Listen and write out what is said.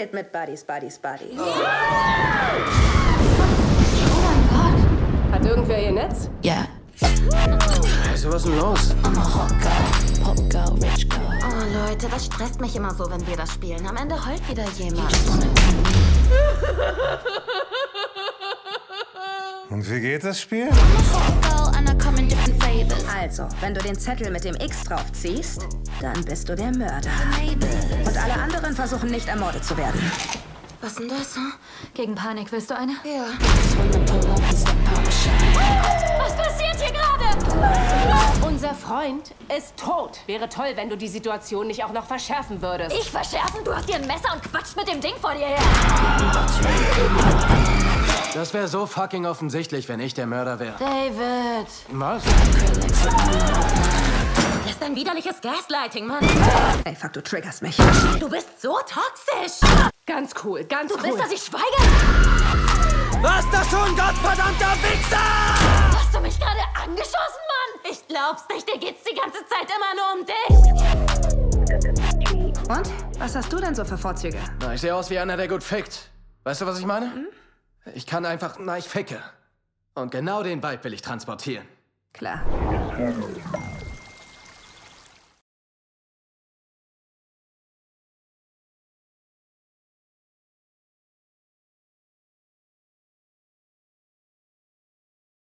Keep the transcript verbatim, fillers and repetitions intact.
zählt mit Buddies, Buddies, Buddies. Oh mein Gott. Hat irgendwer ihr Netz? Ja. Also, was ist denn los? I'm a hot girl, pop girl, rich girl. Oh Leute, das stresst mich immer so, wenn wir das spielen. Am Ende heult wieder jemand. Und wie geht das Spiel? I'm a hot girl and I come in different flavors. Also, wenn du den Zettel mit dem X draufziehst, dann bist du der Mörder. Neighbors. Und alle anderen versuchen nicht ermordet zu werden. Was denn das? Hm? Gegen Panik, willst du eine? Ja. Just wanna pull up and step out the shine. Was passiert hier gerade? Unser Freund ist tot. Wäre toll, wenn du die Situation nicht auch noch verschärfen würdest. Ich verschärfen? Du hast dir ein Messer und quatscht mit dem Ding vor dir her. Das wäre so fucking offensichtlich, wenn ich der Mörder wäre. David. Was? Das ist ein widerliches Gaslighting, Mann. Ey, fuck, du triggerst mich. Du bist so toxisch. Ganz cool, ganz Du cool. willst, dass ich schweige? Was das schon, gottverdammter Wichser! Hast du mich gerade angeschossen, Mann? Ich glaub's nicht, dir geht's die ganze Zeit immer nur um dich. Und? Was hast du denn so für Vorzüge? Na, ich sehe aus wie einer, der gut fickt. Weißt du, was ich meine? Hm? Ich kann einfach, na, ich ficke. Und genau den Vibe will ich transportieren. Klar.